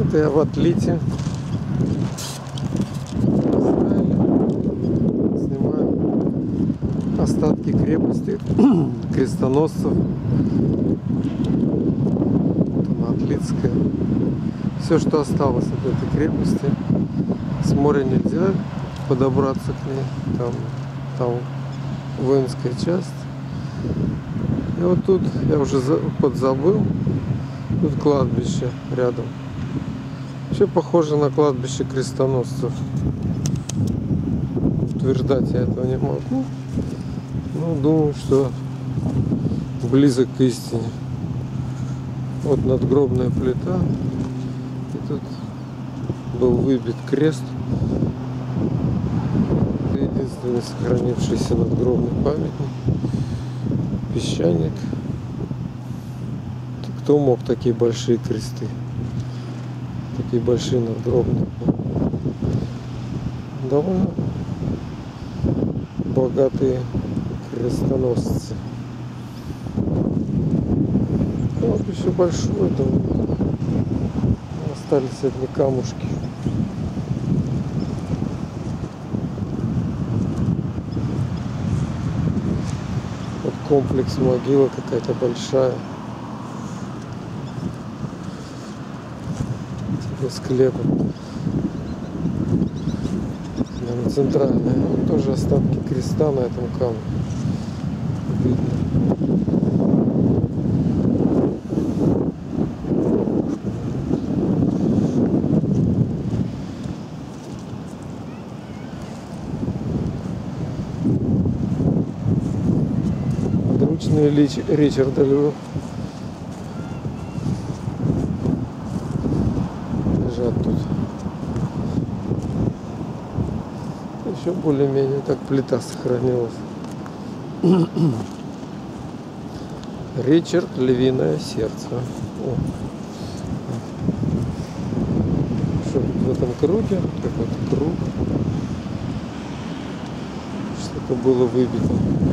Это я в отлите. Снимаю остатки крепости крестоносцев. Там Отлитская. Все, что осталось от этой крепости. С моря нельзя подобраться к ней. Там воинская часть. И вот тут я уже подзабыл. Тут кладбище рядом. Вообще похоже на кладбище крестоносцев. Утверждать я этого не могу. Но думаю, что близок к истине. Вот надгробная плита. И тут был выбит крест. Это единственный сохранившийся надгробный памятник. Песчаник. Кто мог такие большие кресты? Такие большие надгробные. Довольно богатые крестоносцы. Кладбище большое, там остались одни камушки. Вот комплекс могила какая-то большая. Склепа. Наверное, центральная. Вот тоже остатки креста на этом камне. Видно. Подручные Ричарда Лю. Тут еще более-менее так плита сохранилась. Ричард, львиное сердце. Что в этом круге? Какой-то круг. Что-то было выбито.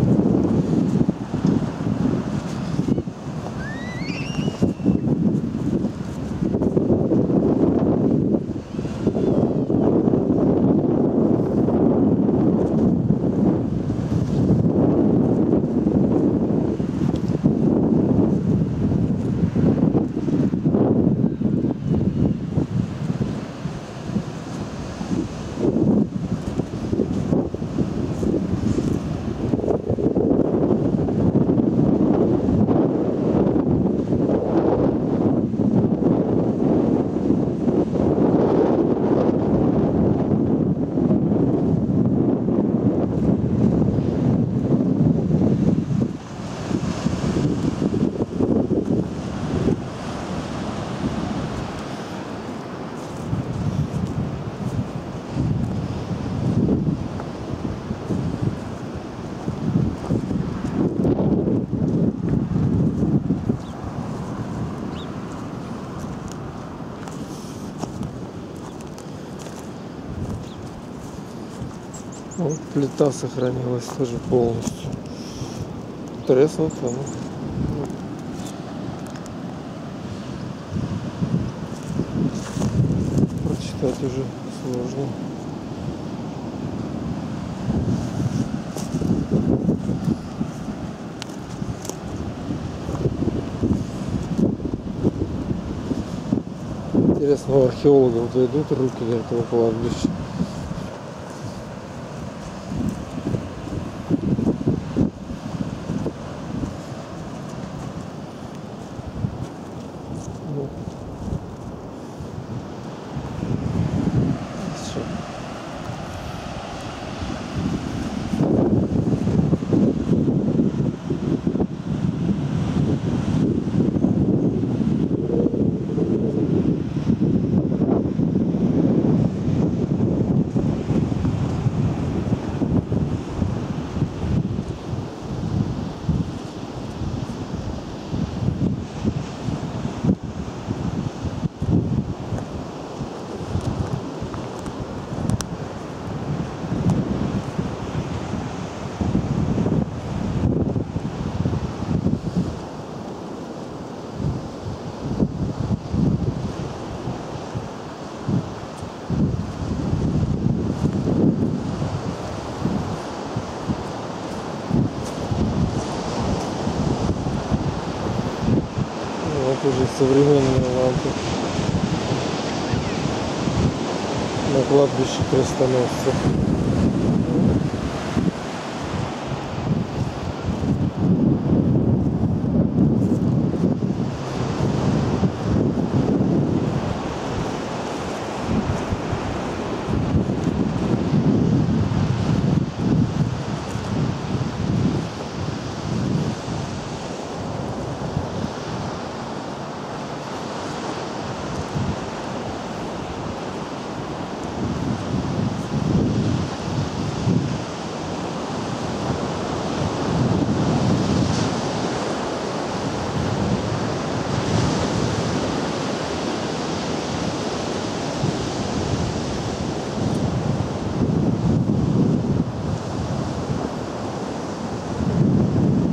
Вот плита сохранилась тоже полностью. Треснута. Прочитать уже сложно. Интересно, у археологов дойдут руки до этого кладбища. Тоже современные лампы. На кладбище крестоносцев.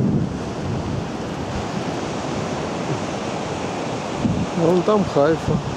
Вон там Хайфа.